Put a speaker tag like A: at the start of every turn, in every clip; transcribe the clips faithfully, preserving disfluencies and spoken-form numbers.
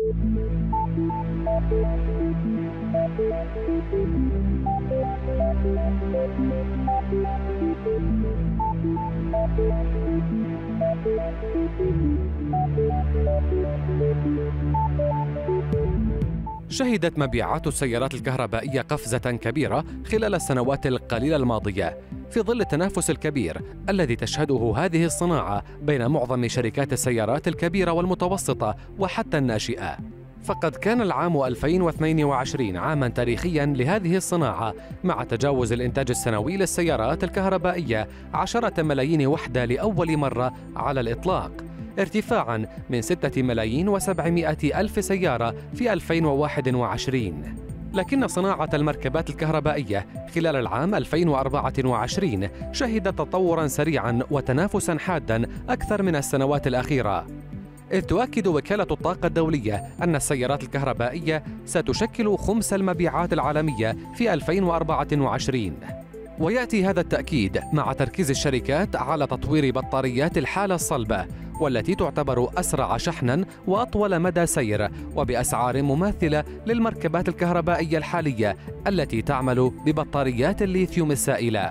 A: شهدت مبيعات السيارات الكهربائية قفزة كبيرة خلال السنوات القليلة الماضية في ظل التنافس الكبير الذي تشهده هذه الصناعة بين معظم شركات السيارات الكبيرة والمتوسطة وحتى الناشئة. فقد كان العام ألفين واثنين وعشرين عاماً تاريخياً لهذه الصناعة مع تجاوز الإنتاج السنوي للسيارات الكهربائية عشرة ملايين وحدة لأول مرة على الإطلاق، ارتفاعاً من ستة ملايين وسبعمائة ألف سيارة في ألفين وواحد وعشرين. لكن صناعة المركبات الكهربائية خلال العام ألفين وأربعة وعشرين شهدت تطوراً سريعاً وتنافساً حاداً أكثر من السنوات الأخيرة، إذ تؤكد وكالة الطاقة الدولية أن السيارات الكهربائية ستشكل خمس المبيعات العالمية في ألفين وأربعة وعشرين. ويأتي هذا التأكيد مع تركيز الشركات على تطوير بطاريات الحالة الصلبة، والتي تعتبر أسرع شحناً وأطول مدى سير وبأسعار مماثلة للمركبات الكهربائية الحالية التي تعمل ببطاريات الليثيوم السائلة.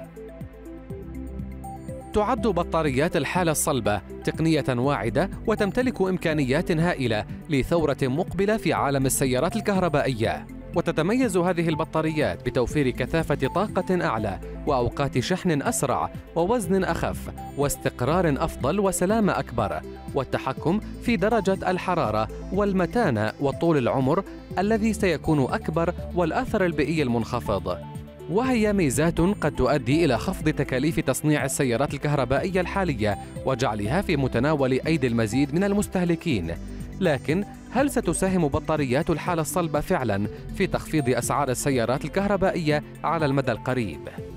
A: تعد بطاريات الحالة الصلبة تقنية واعدة وتمتلك إمكانيات هائلة لثورة مقبلة في عالم السيارات الكهربائية، وتتميز هذه البطاريات بتوفير كثافة طاقة أعلى وأوقات شحن أسرع ووزن أخف واستقرار أفضل وسلامة أكبر، والتحكم في درجة الحرارة والمتانة وطول العمر الذي سيكون أكبر والأثر البيئي المنخفض. وهي ميزات قد تؤدي إلى خفض تكاليف تصنيع السيارات الكهربائية الحالية وجعلها في متناول أيدي المزيد من المستهلكين. لكن هل ستساهم بطاريات الحالة الصلبة فعلاً في تخفيض أسعار السيارات الكهربائية على المدى القريب؟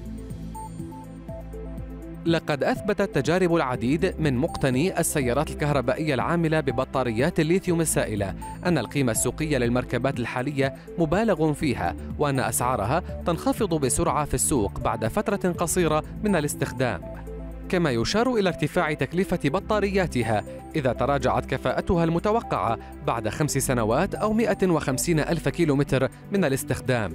A: لقد أثبتت تجارب العديد من مقتني السيارات الكهربائية العاملة ببطاريات الليثيوم السائلة أن القيمة السوقية للمركبات الحالية مبالغ فيها، وأن أسعارها تنخفض بسرعة في السوق بعد فترة قصيرة من الاستخدام. كما يشار إلى ارتفاع تكلفة بطارياتها إذا تراجعت كفاءتها المتوقعة بعد خمس سنوات أو مئة وخمسين ألف كيلومتر من الاستخدام.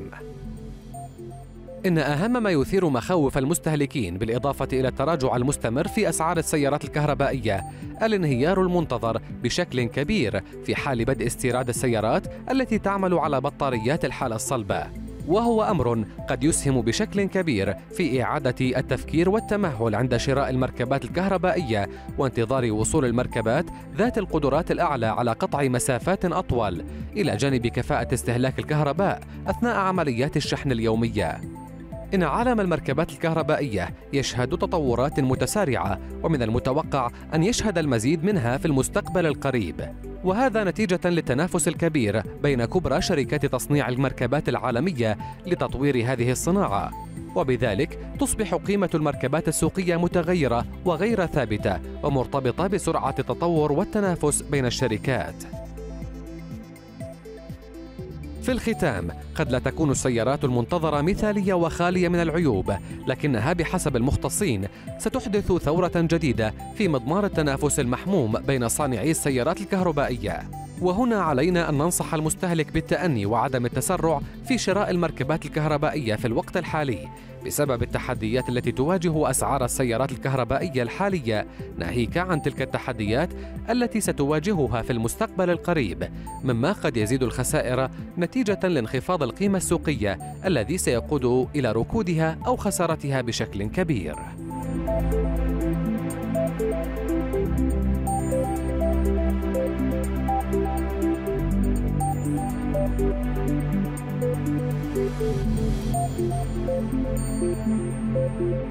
A: إن أهم ما يثير مخاوف المستهلكين بالإضافة إلى التراجع المستمر في أسعار السيارات الكهربائية الانهيار المنتظر بشكل كبير في حال بدء استيراد السيارات التي تعمل على بطاريات الحالة الصلبة، وهو أمر قد يسهم بشكل كبير في إعادة التفكير والتمهل عند شراء المركبات الكهربائية وانتظار وصول المركبات ذات القدرات الأعلى على قطع مسافات أطول، إلى جانب كفاءة استهلاك الكهرباء أثناء عمليات الشحن اليومية. إن عالم المركبات الكهربائية يشهد تطورات متسارعة، ومن المتوقع أن يشهد المزيد منها في المستقبل القريب، وهذا نتيجة للتنافس الكبير بين كبرى شركات تصنيع المركبات العالمية لتطوير هذه الصناعة، وبذلك تصبح قيمة المركبات السوقية متغيرة وغير ثابتة ومرتبطة بسرعة التطور والتنافس بين الشركات. في الختام، قد لا تكون السيارات المنتظرة مثالية وخالية من العيوب، لكنها بحسب المختصين ستحدث ثورة جديدة في مضمار التنافس المحموم بين صانعي السيارات الكهربائية. وهنا علينا أن ننصح المستهلك بالتأني وعدم التسرع في شراء المركبات الكهربائية في الوقت الحالي بسبب التحديات التي تواجه أسعار السيارات الكهربائية الحالية، ناهيك عن تلك التحديات التي ستواجهها في المستقبل القريب، مما قد يزيد الخسائر نتيجة لانخفاض القيمة السوقية الذي سيقود إلى ركودها أو خسارتها بشكل كبير.
B: Thank you.